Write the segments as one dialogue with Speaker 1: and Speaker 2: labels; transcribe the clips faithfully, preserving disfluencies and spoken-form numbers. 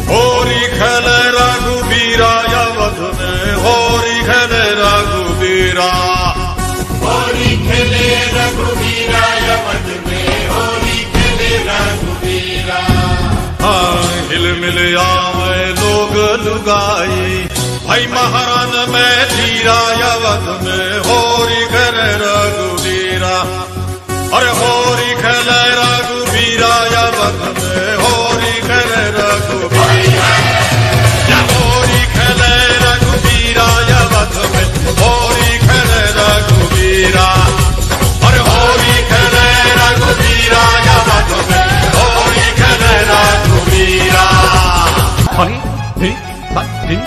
Speaker 1: होरी खेले रघुबीरा अवध में, होरी खेले रघुबीरा,
Speaker 2: होरी खेले रघुबीरा अवध में, होरी खेले रघुबीरा।
Speaker 1: हाँ हिल मिल आवे लोग लुगाई, भाई महारान में धीरा अवध में, होरी खेले रघुबीरा। अरे होरी खेले रघुबीरा अवध में, होरी खेले रघुबीरा, होरी खेले रघुबीरा अवध में, होरी खेले रघुबीरा। अरे होरी खेले रघुबीरा अवध में, होरी खेले रघुबीरा।
Speaker 3: हरी धी धी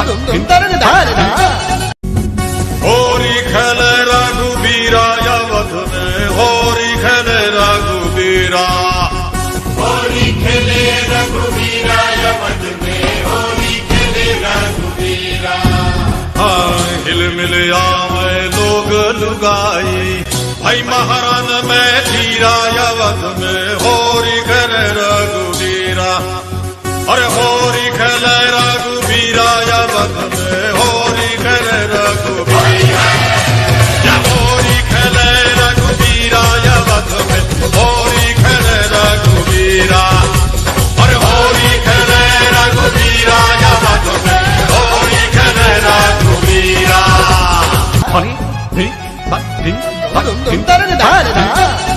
Speaker 1: होरी खेले रघुबीरा अवध में, होरी खेले रघुबीरा,
Speaker 2: होरी खेले रघुबीरा अवध में, होरी खेले रघुबीरा।
Speaker 1: हाँ हिल मिल आवे लोग लुगाई, भाई महारान में धीरा अवध में, होरी खेले रघुबीरा। अरे होरी खेले रघुबीरा अवध में, होरी खेले रघुबीरा, होरी खेले रघुबीरा अवध में, होरी खेले रघुबीरा। अरे होरी खेले रघुबीरा अवध में, होरी खेले रघुबीरा।
Speaker 3: हरी धी धी